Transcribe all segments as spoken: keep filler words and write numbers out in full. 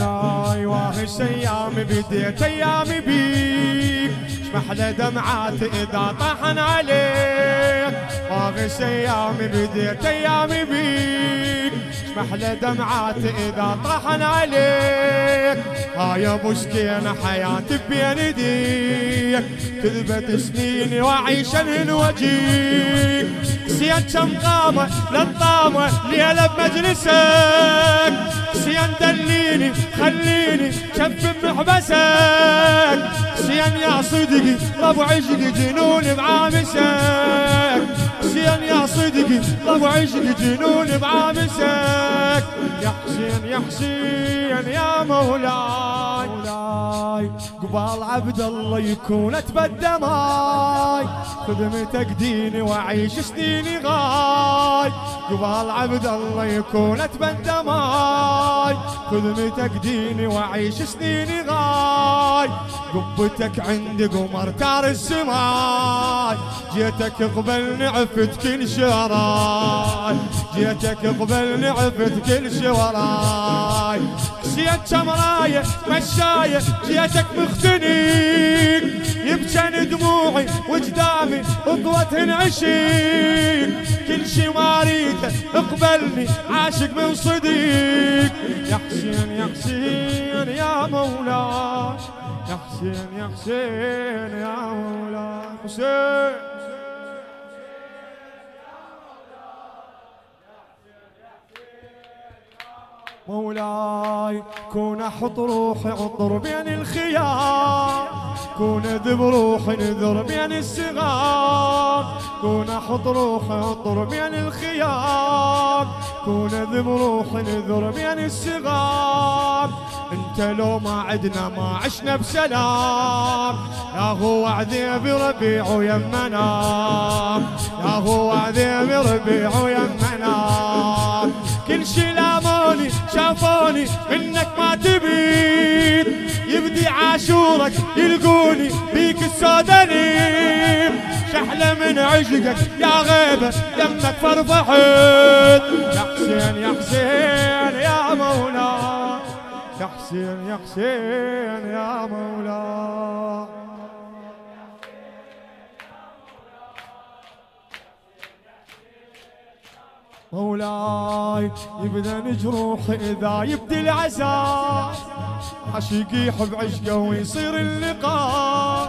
مولاي واهش ايامي بديت ايامي بيك شمحلى دمعات اذا طاحن عليك واهش ايامي بديت ايامي بيك شمحلى دمعات اذا طاحن عليك ها يا ابو سكينه حياتي بين ايديك كذبت سنيني واعيش انهن وجيك سيان كم قامه للطامه ليله بمجلسك سيان دليني خليني شف بمحبسك سيان يا صدقي طب عشق جنون بعامسك سيان يا صدقي طب عشق جنون بعامسك يا حسين يا حسين يا مولاي مولاي قبال عبد الله يكون اتبدى ماي خدمتك ديني واعيش سنيني غاي قبال عبد الله يكون اتبدى ماي خدمتك ديني واعيش سنيني غاي قبتك عندي قمر تار السماي جيتك قبل عفت كل شراي جيتك قبل عفت كل شراي سيد شمراية مشاية جيتك مختنيك يبكن دموعي وجدامي قوة عشيك كل شي ما ريته اقبلني عاشق من صديق يا حسين يا حسين يا مولاي يا حسين يا حسين يا مولاي حسين مولاي كون احط روحي عطر بين الخيام كون ذب روحي نذر بين الصغار كون احط روحي عطر بين الخيام كون ذب روحي نذر بين الصغار انت لو ما عدنا ما عشنا بسلام يا هو عذيب ربيع ويمنا يا هو عذيب ربيع ويمنا كل شي لاموني شافوني منك ما تبيد يبدي عاشورك يلقوني بيك السودانيم شحلة من عشقك يا غيبة دمك فرفحت يا حسين يا حسين يا مولاي يا حسين يا حسين يا مولاي مولاي يبدا جروحي اذا يبدي العذاب عشيق يحب عشقه ويصير اللقاء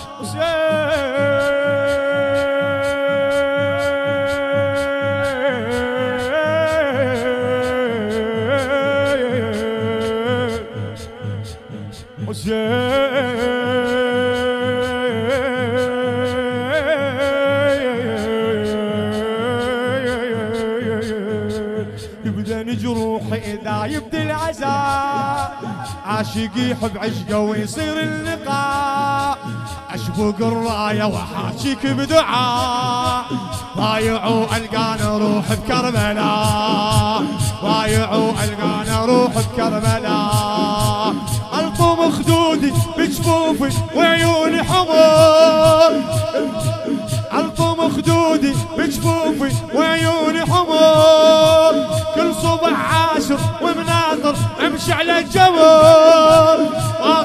جروحي اذا يبدي العذاب عاشق يحب عشقه ويصير اللقاء اشبق الرايه واحاكيك بدعاء ضايعوا القانا روح بكربلاء ضايعوا القانا روح بكربلاء الطم خدودي بجفوفي وعيوني حمر الطم خدودي بجفوفي وعيوني حمر كل صبح عاشر ومناظر امشي على الجبل